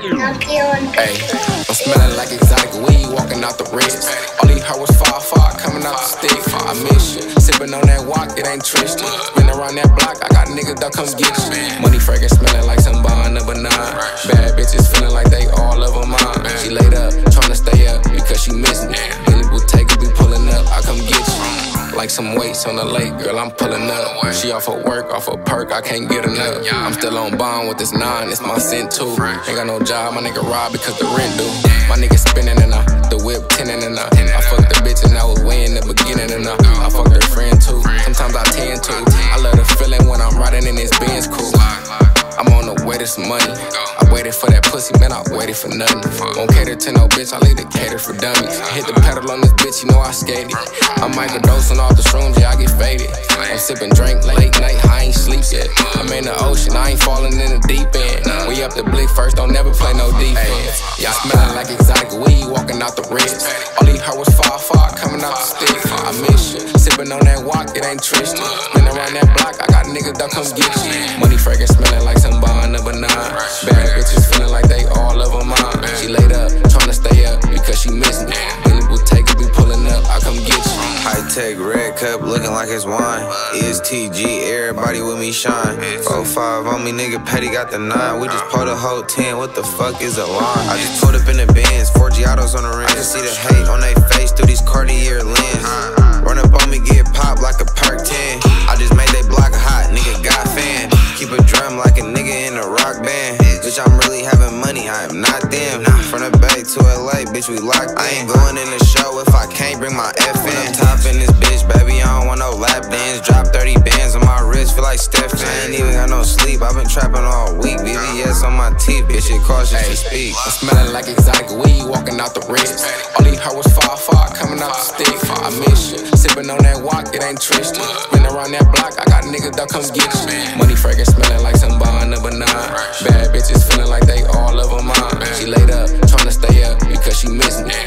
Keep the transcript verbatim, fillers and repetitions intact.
Hey, I'm smelling like exotic weed, walking out the reds. Only her was far, far coming out the stick. I miss you, sipping on that walk, it ain't Tristan. Spin around that block, I got niggas that come get you. Money fragrance smelling like some bond number nine. Bad bitches feeling like they all of them mine. She laid up, trying to stay up because she miss me. Billy will take it, be pulling up, I come get you. Like some weights on the lake, girl, I'm pulling up. She off of work, off of perk, I can't get enough. I'm still on bond with this nine, it's my cent too. Ain't got no job, my nigga rob because the rent due. My nigga spinning and I, the whip tinning and I. I fucked the bitch and I was way in the beginning and I. I fucked her friend too, sometimes I tend to. I love the feeling when I'm riding in this Benz cool. I'm on the way to some money. I waited for that pussy, man, I waited for nothing. Won't cater to no bitch, I leave the cater for dummies. Hit the pedal on this bitch, you know I skated. I'm microdosing off the shrooms, yeah, I get faded. I'm sipping drink late night, I ain't sleep yet. I'm in the ocean, I ain't falling in the deep end. We up the blick first, don't never play no defense. Y'all smelling like exotic weed, walking out the reds. Only her was far, far coming out the stick. I miss you, sipping on that walk, it ain't Tristan. Spin around that block, I got niggas that come get you. Money fragrance smelling like some bond number nine. Bad bitches feeling like they all of them mine. She laid up, trying to stay up because she miss me. Billy will take it, be pulling up, I come get you. High tech red cup looking like it's wine. Is T G, everybody with me shine. four five on me, nigga Petty got the nine. We just pulled a whole ten, what the fuck is a line? I just pulled up in the Benz, four G autos on the rim. I can see the hate on they face through these Cartier lens. Run up on me, get popped like a perk ten. I just made they block hot, nigga got fan. Keep a drum like a nigga in a rock band. Bitch, I'm really having money, I am not them. From the Bay to L A, bitch, we locked in. I ain't going in the show if I can't bring my F in. I'm top in this bitch, baby, I don't want no lap dance. Drop thirty bands on my wrist, feel like Steph. I ain't even got no sleep, I've been trapping all week. V V S on my teeth, bitch, it cautious to speak. I'm smelling like exotic weed, walking out the reds. Only her was far, far coming out the stick. I miss you, sipping on that walk, it ain't Tristan. Spin around that block, I got niggas that come get you. Money fragrance smelling like some bond number nine. Bad bitches feeling like they all of them mine. She laid up, trying to stay up because she miss me.